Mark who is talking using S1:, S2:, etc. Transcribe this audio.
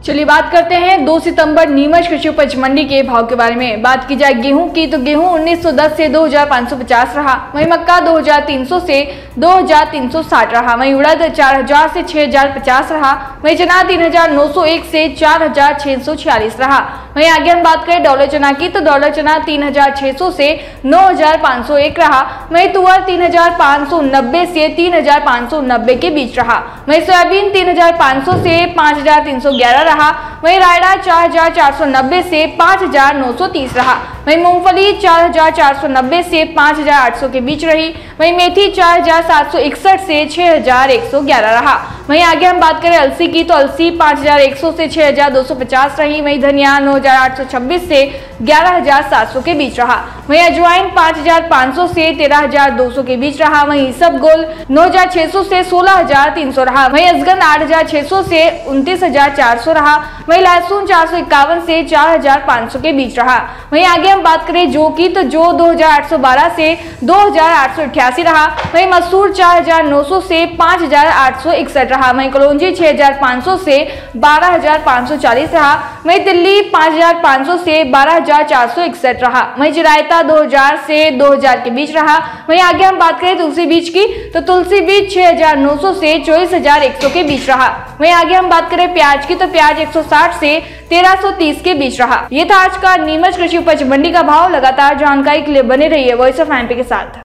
S1: चलिए बात करते हैं 2 सितंबर नीमच कृषि उपज मंडी के भाव के बारे में। बात की जाए गेहूं की तो गेहूं 1910 से 2550 रहा, वहीं मक्का 2300 से 2360 रहा, वहीं उड़द 4000 से 6050 रहा, वहीं चना 3901 से 4646 रहा। वहीं आगे हम बात करें डॉलर चना की तो डॉलर चना 3600 से 9501 रहा, वहीं तुअर 3590 से 3590 के बीच रहा, वहीं सोयाबीन 3500 से 5311 रहा, वहीं रायडा 4490 से 5930 रहा, वहीं मूंगफली 4490 से 5800 के बीच रही, वहीं मेथी 4761 से 6111 रहा। वहीं आगे हम बात करें अलसी की तो अलसी 5100 से 6250 रही, वहीं धनिया 9826 से 11700 के बीच रहा, वहीं अजवाइन 5500 से 13200 के बीच रहा, वहीं इसबगोल 9600 से 16300 रहा, वहीं असगन 8600 से 29400 रहा, वहीं लहसुन 451 से 4500 के बीच रहा। वहीं आगे हम बात करें जौ की तो जौ 2812 से 2888 रहा, वहीं मसूर 4900 से 5861 रहा, वहीं कलौंजी 6500 से 12540 रहा, वहीं दिल्ली 5500 से 12461 रहा, वहीं चिरायता 2000 से 2000 के बीच रहा। वहीं आगे हम बात करें तुलसी बीज की तो तुलसी बीज 6900 से 24100 के बीच रहा। वहीं आगे हम बात करें प्याज की तो प्याज 160 से 1330 के बीच रहा। ये था आज का नीमच कृषि उपज मंडी का भाव। लगातार जानकारी के लिए बने रहिए वॉइस ऑफ एमपी के साथ।